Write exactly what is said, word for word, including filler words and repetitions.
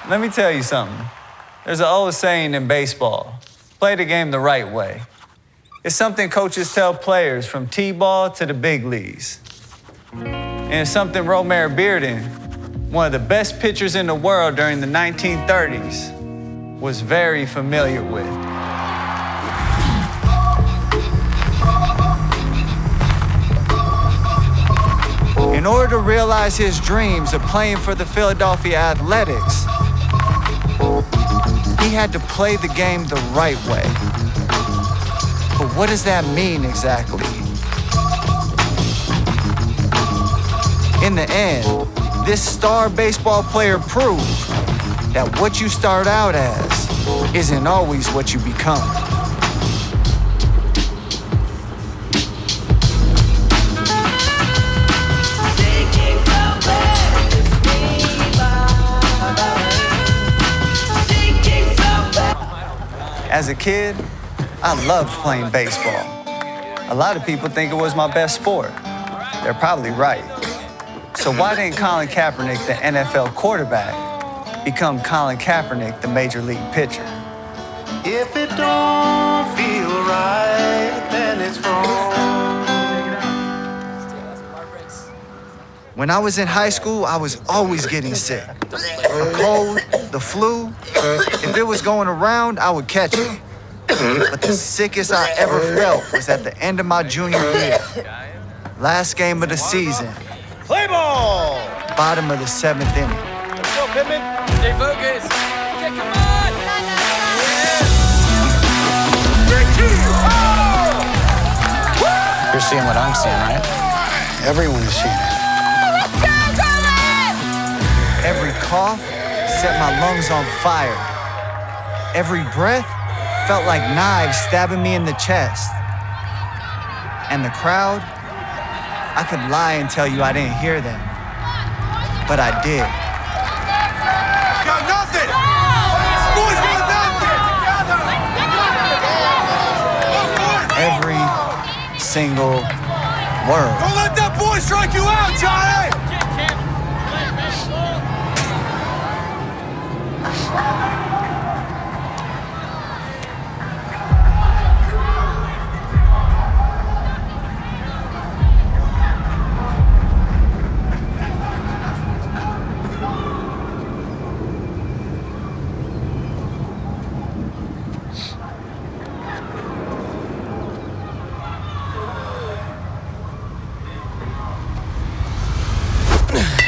Let me tell you something. There's an old saying in baseball, play the game the right way. It's something coaches tell players from T-ball to the big leagues. And it's something Romare Bearden, one of the best pitchers in the world during the nineteen thirties, was very familiar with. In order to realize his dreams of playing for the Philadelphia Athletics, he had to play the game the right way. But what does that mean exactly? In the end, this star baseball player proved that what you start out as isn't always what you become. As a kid, I loved playing baseball. A lot of people think it was my best sport. They're probably right. So why didn't Colin Kaepernick, the N F L quarterback, become Colin Kaepernick, the major league pitcher? If it don't feel right, then it's wrong. When I was in high school, I was always getting sick. A cold, the flu. If it was going around, I would catch it. But the sickest I ever felt was at the end of my junior year. Last game of the season. Play ball! Bottom of the seventh inning. Let's go, Pittman. Stay focused. Okay, come on! Yeah. You're seeing what I'm seeing, right? Everyone is seeing it. Every cough set my lungs on fire. Every breath felt like knives stabbing me in the chest. And the crowd, I could lie and tell you I didn't hear them, but I did. Got nothing! Boys got nothing! Every single word. Don't let that boy strike you out, Johnny! Yeah.